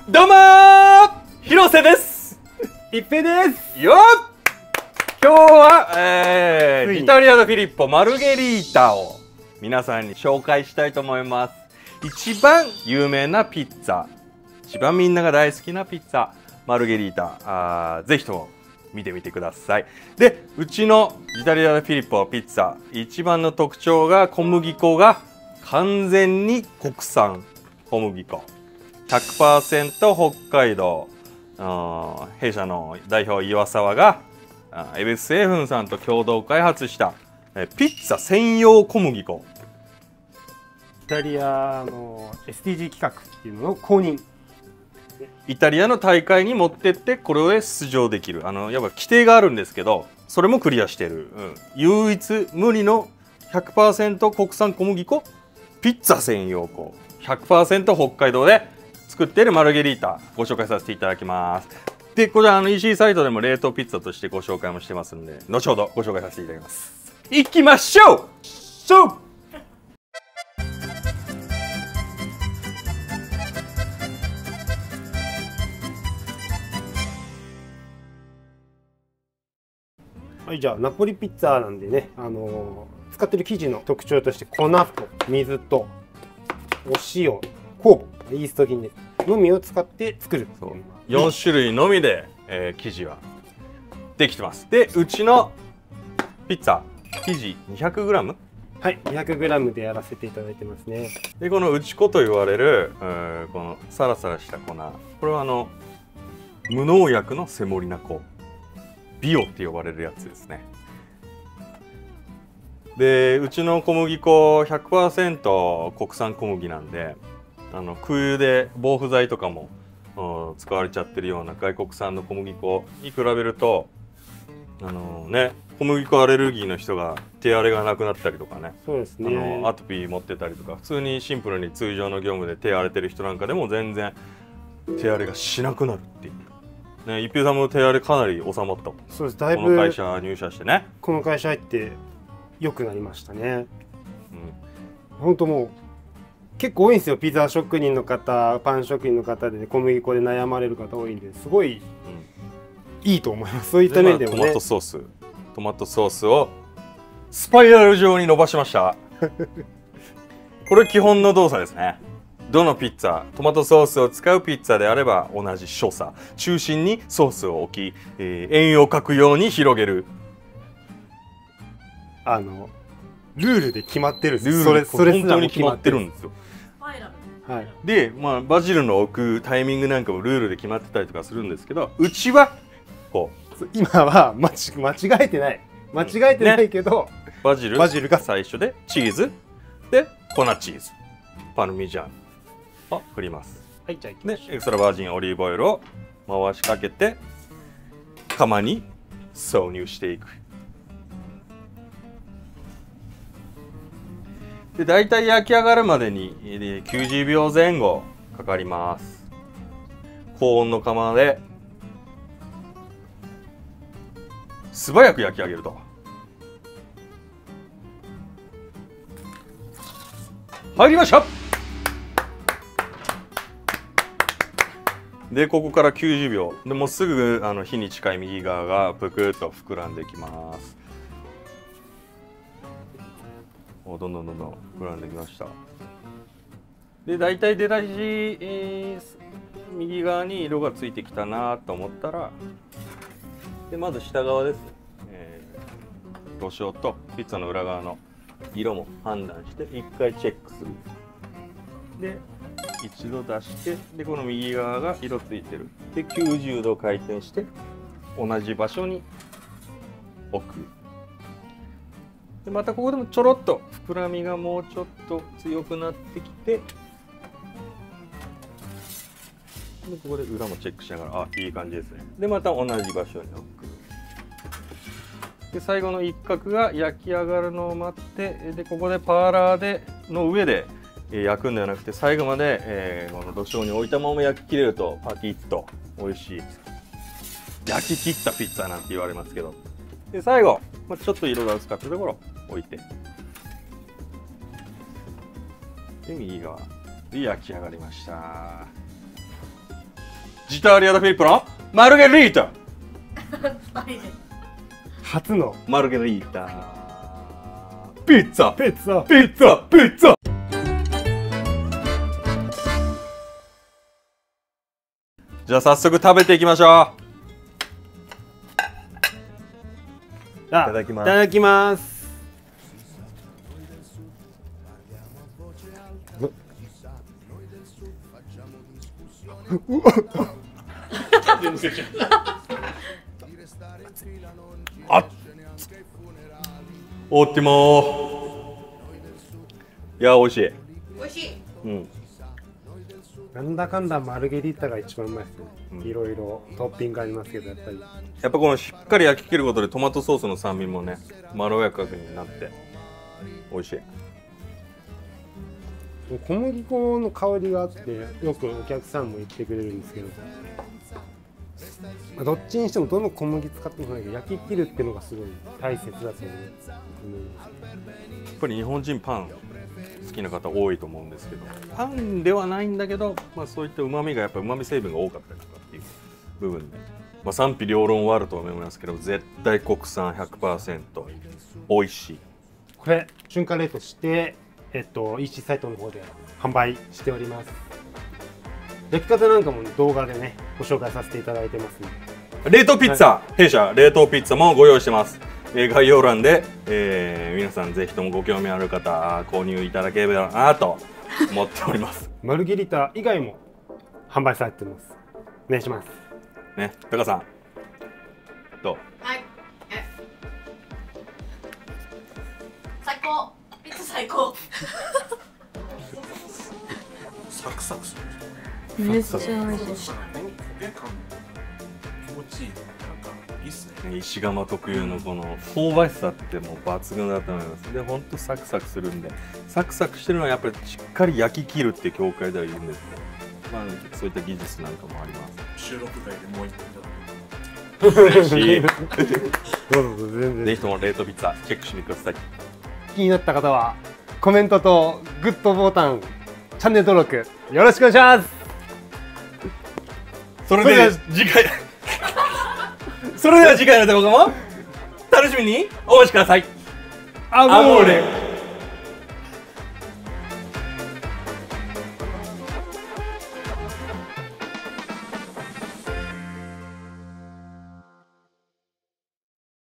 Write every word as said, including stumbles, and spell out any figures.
どうもー、広瀬です。 一平です。 よっ、今日は、えー、イタリアのフィリッポマルゲリータを皆さんに紹介したいと思います。一番有名なピッツァ、一番みんなが大好きなピッツァマルゲリータ、あーぜひとも見てみてください。で、うちのイタリアのフィリッポピッツァ一番の特徴が小麦粉が完全に国産小麦粉 ひゃくパーセント 北海道、弊社の代表岩沢がエベス製粉さんと共同開発したピッツァ専用小麦粉。 イタリアの エスディージー 企画っていうのを公認、 イタリアの大会に持ってってこれで出場できる、あのやっぱ規定があるんですけど、それもクリアしてる、うん、唯一無二の ひゃくパーセント 国産小麦粉ピッツァ専用粉 ひゃくパーセント 北海道で作っているマルゲリータご紹介させていただきます。で、これはあの イーシー サイトでも冷凍ピッツァとしてご紹介もしてますんで、後ほどご紹介させていただきます。いきましょう。そうはい、じゃあナポリピッツァなんでね、あのー、使ってる生地の特徴として粉と水とお塩、酵母、イースト菌のみを使って作る。 そうよん種類のみで、えー、生地はできてます。で、うちのピッツァ生地 にひゃくグラム、 はい、にひゃくグラム でやらせていただいてますね。 で、この打ち粉と言われる、えー、このサラサラした粉、これはあの無農薬のセモリナ粉、ビオって呼ばれるやつですね。で、うちの小麦粉 ひゃくパーセント 国産小麦なんで、あの空輸で防腐剤とかも使われちゃってるような外国産の小麦粉に比べると、あのね、小麦粉アレルギーの人が手荒れがなくなったりとかね、 そうですね、 あのアトピー持ってたりとか、普通にシンプルに通常の業務で手荒れてる人なんかでも全然手荒れがしなくなるっていう、ね、一平さんも手荒れかなり収まったもん。 そうです、だいぶこの会社入社してね、 この会社入って良くなりましたね。 うん、 本当もう結構多いんですよ、ピザ職人の方、パン職人の方で、ね、小麦粉で悩まれる方多いんで、すごい、うん、いいと思います。そういった面でもね。 トマトソーストマトソースをスパイラル状に伸ばしましたこれ基本の動作ですね。どのピッツァ、トマトソースを使うピッツァであれば同じ所作、中心にソースを置き、えー、円を描くように広げる。 あのルールで決まってるんです。 ルールそれそれ本当に決まってるんですよ。 はい、 で、まあ、バジルの置くタイミングなんかもルールで決まってたりとかするんですけど、うちはこう今は間違えてない間違えてないけど、 ね、バジルバジルが最初で、チーズで粉チーズ、パルミジャーノを振ります。 はい、じゃあいきましょう。 で、エクストラバージンオリーブオイルを回しかけて釜に挿入していく。で、だいたい焼き上がるまでにきゅうじゅうびょうぜん後かかります。高温の釜で素早く焼き上げると。入りました。で、ここからきゅうじゅうびょうでもうすぐあの火に近い右側がぷくっと膨らんできます。お、どんどんどんどん膨らんできました。で、大体出だし、えー、右側に色がついてきたなと思ったら、でまず下側ですね、えー、ロショウとピッツァの裏側の色も判断して一回チェックする。で、一度出して、でこの右側が色ついてる。で、きゅうじゅうど回転して同じ場所に置く。でまたここでもちょろっと膨らみがもうちょっと強くなってきて、でここで裏もチェックしながら、あ、いい感じですね。でまた同じ場所に置く。で最後の一角が焼き上がるのを待って、でここでパーラーでの上で焼くんではなくて、最後まで、えー、この土壌に置いたまま焼き切れるとパキッと美味しい焼き切ったピッツァなんて言われますけど、で最後、まあ、ちょっと色が薄かったところ置いて、で右側で焼き上がりました。 ジタリア・ド・フィリッポのマルゲリータ。 初のマルゲリータピッツァピッツァピッツァピッツァ。じゃあ早速食べていきましょう。 いただきます。いただきます。 あっ、おってもー。いや、美味しい。 美味しい。 うん。 なんだかんだマルゲリータが一番うまいですね。うん、いろいろトッピングありますけど、やっぱり。 やっぱこのしっかり焼き切ることでトマトソースの酸味もね、まろやかになって美味しい。 小麦粉の香りがあってよくお客さんも言ってくれるんですけど、まあ、どっちにしてもどの小麦使ってもないけど焼き切るっていうのがすごい大切だと思います。やっぱり日本人パン好きな方多いと思うんですけど、パンではないんだけど、まあ、そういったうまみがやっぱうまみ成分が多かったりとかっていう部分で、まあ、賛否両論はあると思いますけど、絶対国産 ひゃくパーセント 美味しい。 これ瞬間冷凍してえっと、イーシー サイトの方で販売しております。焼き方なんかも、ね、動画でねご紹介させていただいてますので、冷凍ピッツァ、はい、弊社冷凍ピッツァもご用意してます。えー、概要欄で、えー、皆さんぜひともご興味ある方購入いただければなと思っておりますマルゲリータ以外も販売されてます。お願いしますね。タカさんどう？ はい、最高。ピッツァ最高。 サクサクする。めっちゃ美味しい。 気持ちいい。なんかいいっすね。 石窯特有のこの香ばしさってもう抜群だと思います。で、ほんとサクサクするんで、サクサクしてるのはやっぱりしっかり焼き切るって業界では言うんですけど、まあそういった技術なんかもあります。 収録外でもう一個いただく。 嬉しい。 どうぞ全然。 ぜひとも冷凍ピッツァチェックしてみてください。 気になった方はコメントとグッドボタン、チャンネル登録よろしくお願いします。 それでは次回それでは次回の動画も楽しみにお待ちください。 アモーレ。